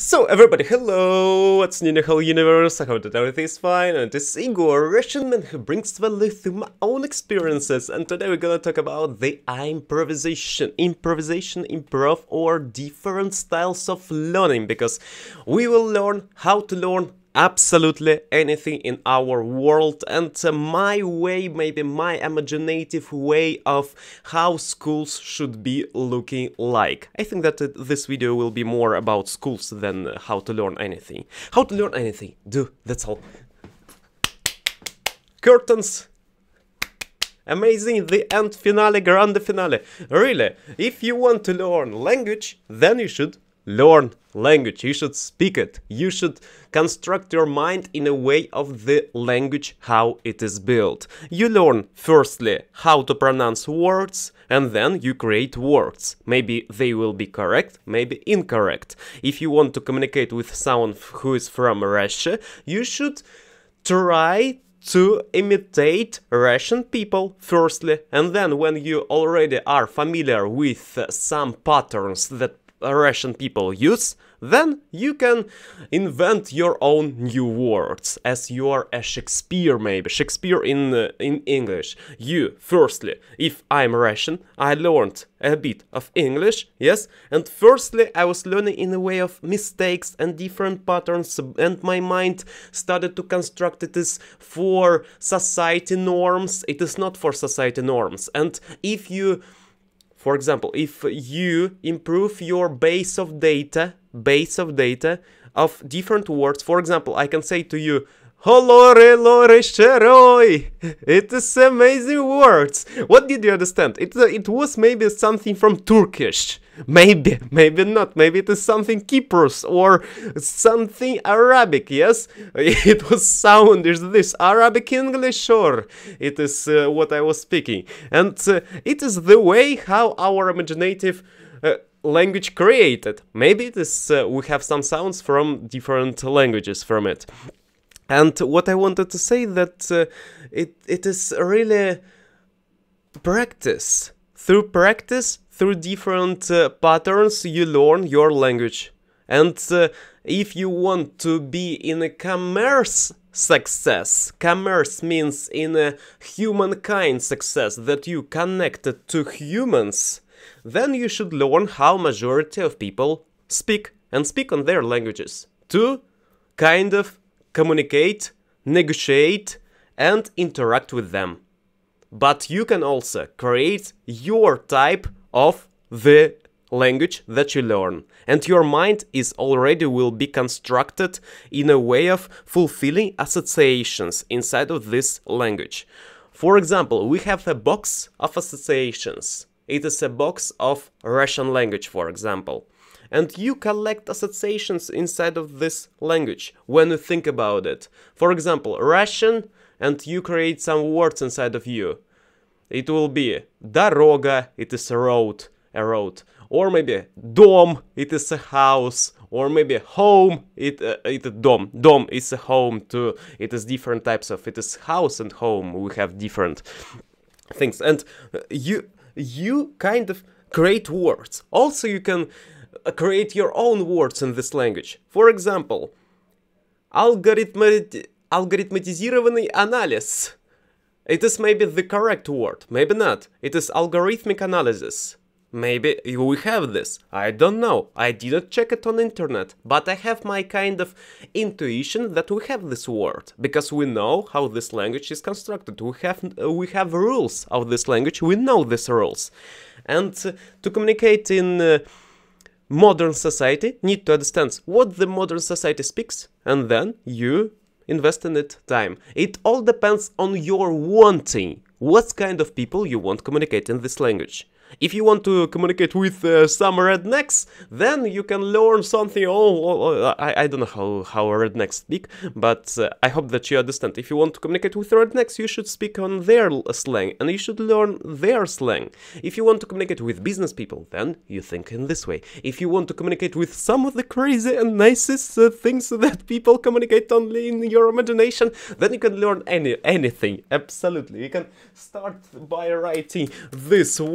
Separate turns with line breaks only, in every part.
So everybody, hello! It's new in the whole universe. I hope that everything is fine, and this is Igor, a Russian man who brings value through my own experiences, and today we're gonna talk about the improvisation, improv, or different styles of learning, because we will learn how to learn absolutely anything in our world, and my way, maybe my imaginative way of how schools should be looking like. I think that this video will be more about schools than how to learn anything. How to learn anything, that's all. Curtains. Amazing, the end finale, grande finale. Really, if you want to learn language, then you should learn language, you should speak it, you should construct your mind in a way of the language, how it is built. You learn firstly how to pronounce words, and then you create words. Maybe they will be correct, maybe incorrect. If you want to communicate with someone who is from Russia, you should try to imitate Russian people firstly, and then when you already are familiar with some patterns that Russian people use, then you can invent your own new words, as you are a Shakespeare, maybe Shakespeare in English. You firstly, if I'm Russian, I learned a bit of English, yes, and firstly I was learning in a way of mistakes and different patterns, and my mind started to construct it is for society norms, it is not for society norms. And if you, for example, if you improve your base of data of different words, for example, I can say to you, Holore lore sheroi. It is amazing words. What did you understand? It was maybe something from Turkish. Maybe not. Maybe it is something Cyprus or something Arabic, yes? It was sound, is this Arabic English, or it is what I was speaking. And it is the way how our imaginative language created. Maybe it is, we have some sounds from different languages from it. And what I wanted to say that it is really practice. Through different patterns, you learn your language. And if you want to be in a commerce success, commerce means in a humankind success, that you connected to humans, then you should learn how majority of people speak, and speak on their languages, to kind of communicate, negotiate, and interact with them. But you can also create your type of the language that you learn, and your mind is already will be constructed in a way of fulfilling associations inside of this language. For example, we have a box of associations. It is a box of Russian language, for example. And you collect associations inside of this language when you think about it. For example, Russian, and you create some words inside of you. It will be дорога, it is a road. Or maybe дом, it is a house. Or maybe home, it dom. Dom is a home too. It is different types of, it is house and home. We have different things. And you kind of create words. Also, you can create your own words in this language. For example, algoritmatizированный анализ. It is maybe the correct word, maybe not. It is algorithmic analysis. Maybe we have this. I don't know. I didn't check it on internet, but I have my kind of intuition that we have this word, because we know how this language is constructed. We have rules of this language. We know these rules, and to communicate in modern society, need to understand what the modern society speaks, and then you invest in it time. It all depends on your wanting. What kind of people you want to communicate in this language. If you want to communicate with some rednecks, then you can learn something. I don't know how rednecks speak, but I hope that you understand. If you want to communicate with rednecks, you should speak on their slang, and you should learn their slang. If you want to communicate with business people, then you think in this way. If you want to communicate with some of the crazy and nicest things that people communicate only in your imagination, then you can learn anything. Absolutely, you can start by writing these words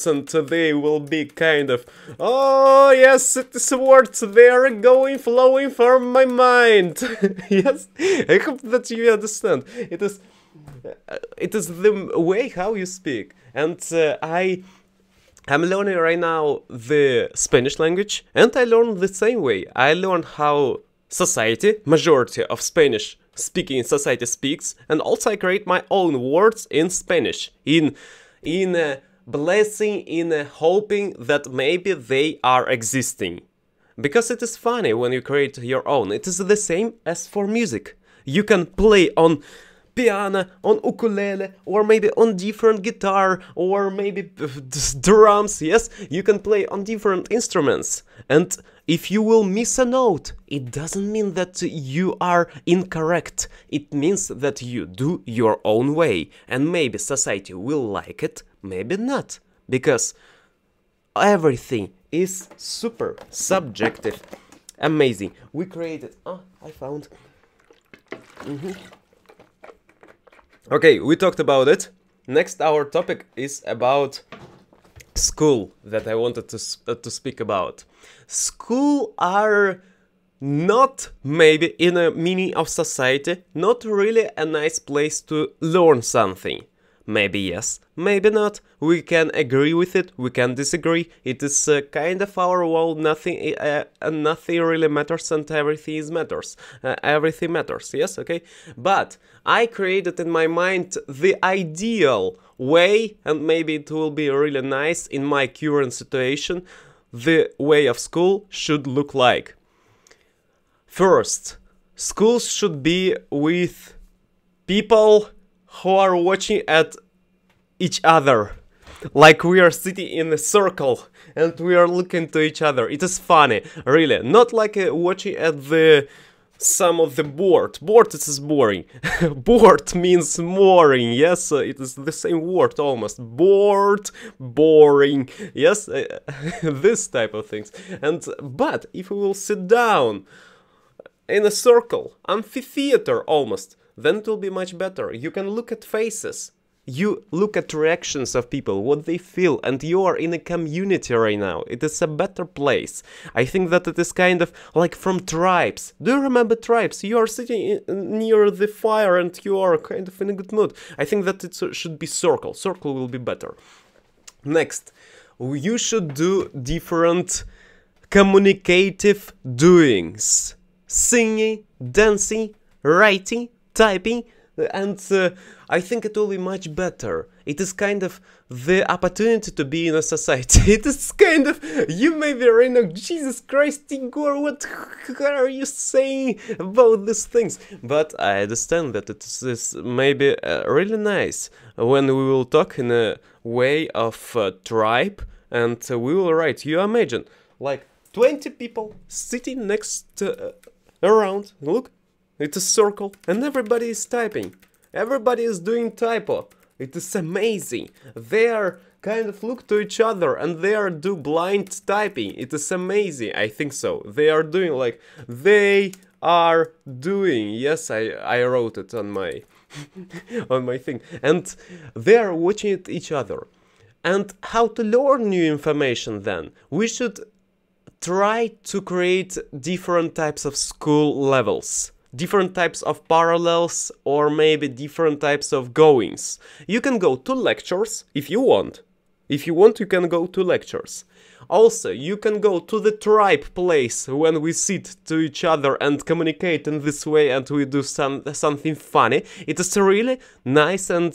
and they will be kind of, oh yes, it is words, they are going, flowing from my mind. Yes, I hope that you understand. It is the way how you speak, and I'm learning right now the Spanish language, and I learn the same way. I learn how majority of Spanish speaking society speaks, and also I create my own words in Spanish, in blessing, in hoping that maybe they are existing. Because it is funny when you create your own. It is the same as for music. You can play on piano, on ukulele, or maybe on different guitar, or maybe drums. Yes, you can play on different instruments. And if you will miss a note, it doesn't mean that you are incorrect. It means that you do your own way. And maybe society will like it, maybe not. Because everything is super subjective. Amazing. We created... Oh, I found... Okay, we talked about it. Next, our topic is about school that I wanted to speak about. School are not, maybe in a meaning of society, not really a nice place to learn something. Maybe yes, maybe not. We can agree with it, we can disagree. It is kind of our world, nothing really matters and everything matters. Everything matters, yes, okay? But I created in my mind the ideal way, and maybe it will be really nice in my current situation, the way of school should look like. First, schools should be with people who are watching at each other, like we are sitting in a circle and we are looking to each other. It is funny, really, not like watching at the some of the board. Board, it is boring. Bored means mooring, yes, it is the same word almost. Bored, boring, yes, this type of things. But if we will sit down in a circle, amphitheater almost, then it will be much better. You can look at faces. You look at reactions of people, what they feel, and you are in a community right now. It is a better place. I think that it is kind of like from tribes. Do you remember tribes? You are sitting near the fire and you are kind of in a good mood. I think that it should be circle. Circle will be better. Next, you should do different communicative doings. Singing, dancing, writing, typing, and I think it will be much better. It is kind of the opportunity to be in a society. It is kind of, you may be right now, Jesus Christ, Igor, what are you saying about these things? But I understand that it is maybe really nice when we will talk in a way of tribe, and we will write. You imagine, like 20 people sitting next around, look. It's a circle, and everybody is typing. Everybody is doing typo. It is amazing. They are kind of look to each other, and they are do blind typing. It is amazing. I think so. They are doing like they are doing. Yes, I wrote it on my on my thing, and they are watching at each other. And how to learn new information? Then we should try to create different types of school levels. Different types of parallels, or maybe different types of goings. You can go to lectures if you want. If you want, you can go to lectures. Also, you can go to the tribe place when we sit to each other and communicate in this way and we do something funny. It is a really nice and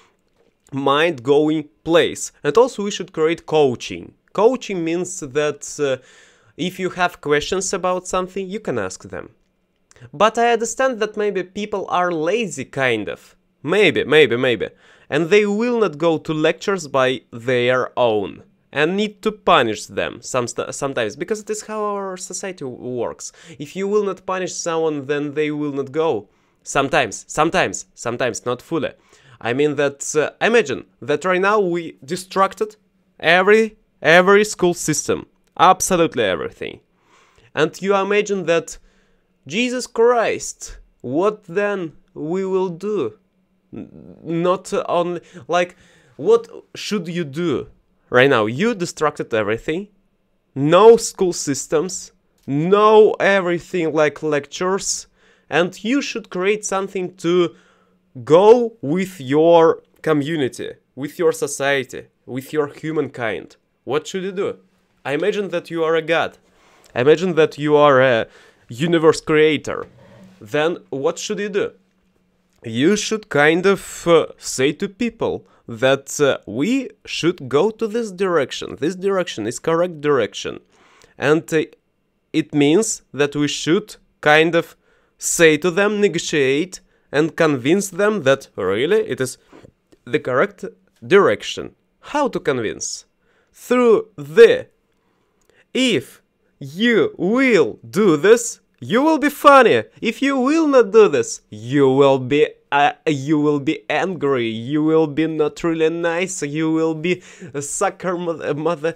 mind-going place. And also we should create coaching. Coaching means that if you have questions about something, you can ask them. But I understand that maybe people are lazy, kind of. Maybe. And they will not go to lectures by their own. And need to punish them sometimes. Because it is how our society works. If you will not punish someone, then they will not go. Sometimes, not fully. I mean that, imagine that right now we destructed every school system. Absolutely everything. And you imagine that Jesus Christ, what then we will do? Not only, like, what should you do? right now, you destructed everything. No school systems, no everything like lectures, and you should create something to go with your community, with your society, with your humankind. What should you do? I imagine that you are a god. I imagine that you are a universe creator. Then what should you do? You should kind of say to people that we should go to this direction. This direction is correct direction. And it means that we should kind of say to them, negotiate, and convince them that really it is the correct direction. How to convince? Through the if you will do this, you will be funny. If you will not do this, you will be angry. You will be not really nice. You will be a sucker mother.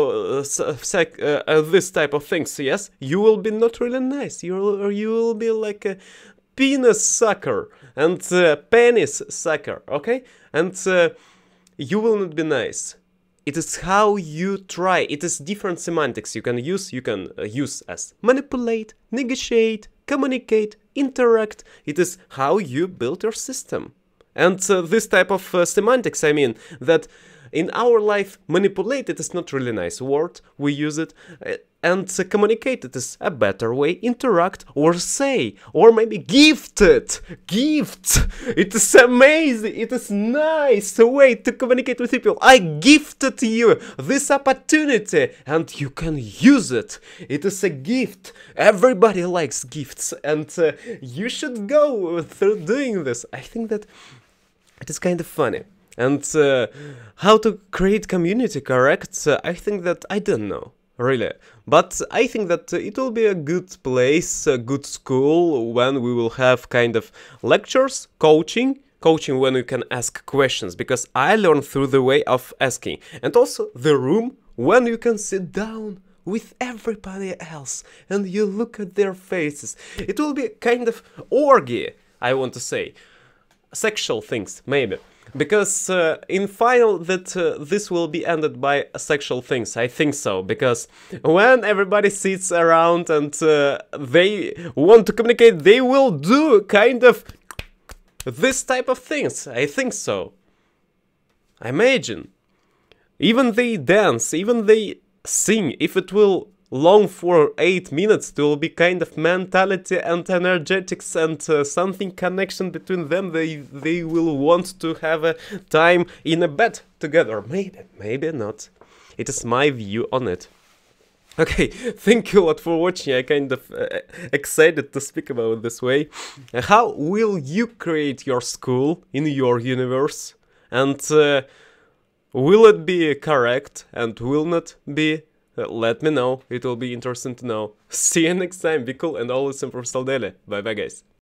This type of things. Yes, you will be not really nice. You will be like a penis sucker and penis sucker. Okay, and you will not be nice. It is how you try. It is different semantics you can use. You can use as manipulate, negotiate, communicate, interact. It is how you build your system. And this type of semantics, I mean, that in our life, manipulate, it is not really nice word. We use it. And communicate, it is a better way. Interact or say, or maybe gift it. Gift. It is amazing. It is nice way to communicate with people. I gifted you this opportunity and you can use it. It is a gift. Everybody likes gifts and you should go through doing this. I think that it is kind of funny. And how to create community, correct? I think that I don't know. Really, but I think that it will be a good place, a good school when we will have kind of lectures, coaching when you can ask questions, because I learned through the way of asking, and also the room when you can sit down with everybody else and you look at their faces. It will be kind of orgy, I want to say, sexual things maybe. Because in final that this will be ended by sexual things, I think so, because when everybody sits around and they want to communicate, they will do kind of this type of things, I think so. Imagine, even they dance, even they sing, if it will long for 8 minutes, there will be kind of mentality and energetics and something connection between them. They will want to have a time in a bed together. Maybe not. It is my view on it. Okay, thank you a lot for watching. I kind of excited to speak about this way. How will you create your school in your universe? And will it be correct and will not be? Let me know, it will be interesting to know. See you next time, be cool and always improve daily. Bye bye guys.